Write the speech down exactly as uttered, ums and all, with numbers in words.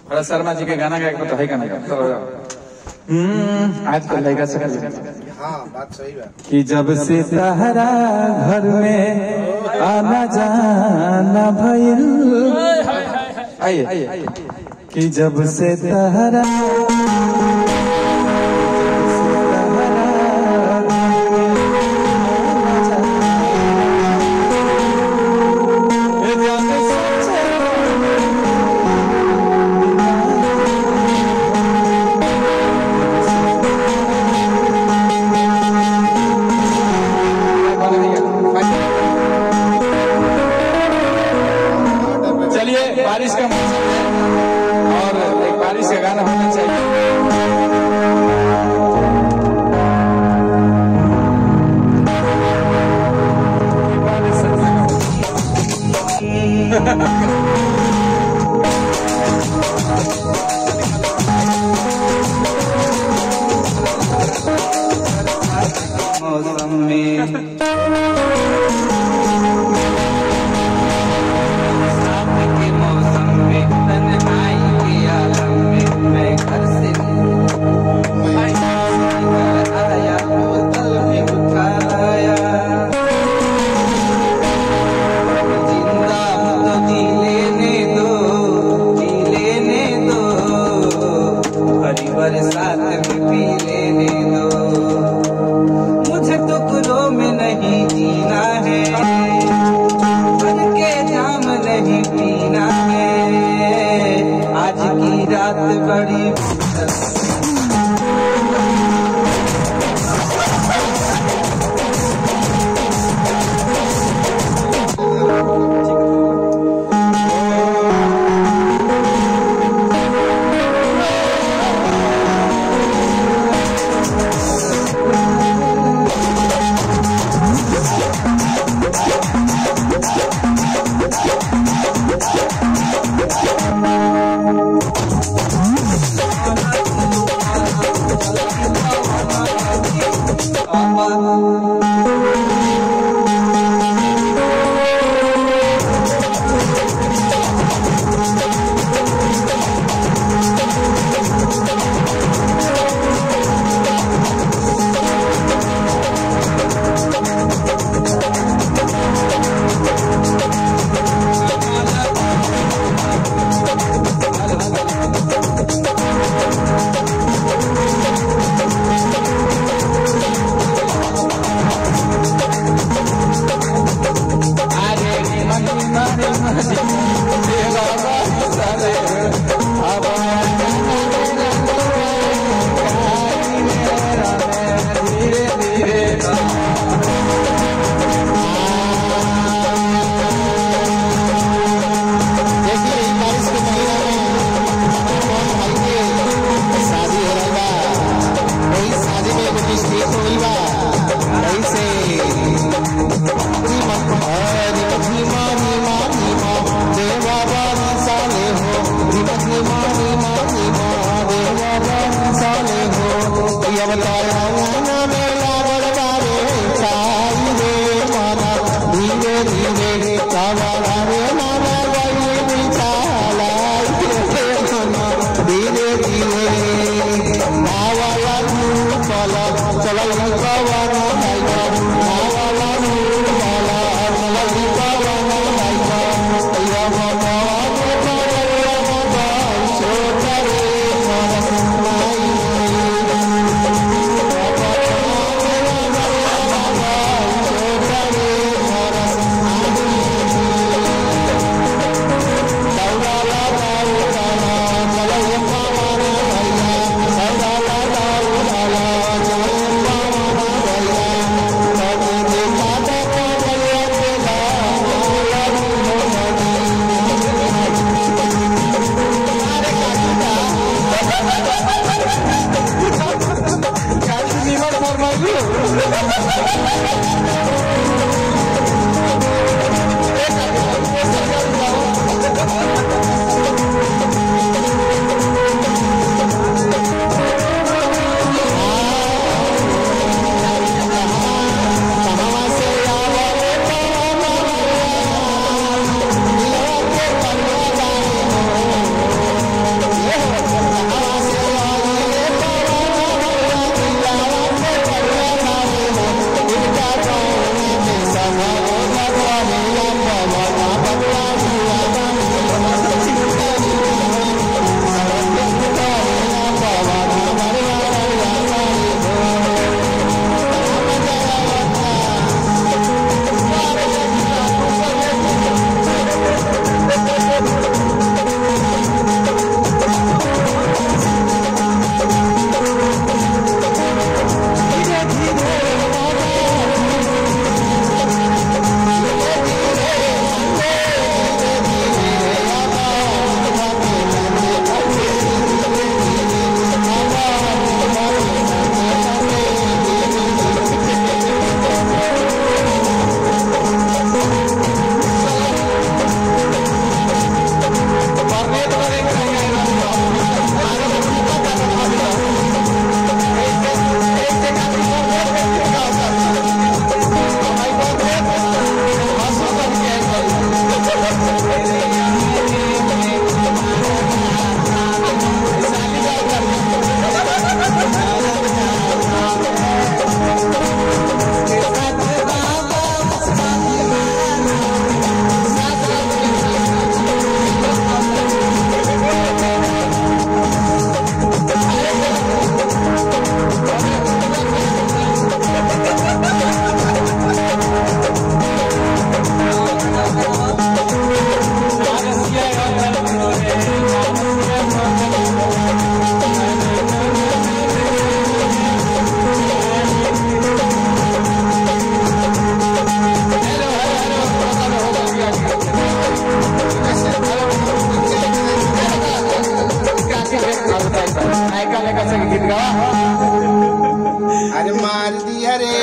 थोड़ा शर्मा जी के गाना का एक तो है गाना का हम्म आज कल लगा सकते हाँ बात सही है कि जब से सहारा घर में आना जाना भइल आइए कि जब से सहारा बारिश का मौसम है और एक बारिश का गाना होना चाहिए। मौसम में बरसात में पी लेने दो मुझे टुकड़ों में नहीं जीना है बन के जाम नहीं पीना है आज की रात बड़ी से गीत गावा। अरे मार दिया रे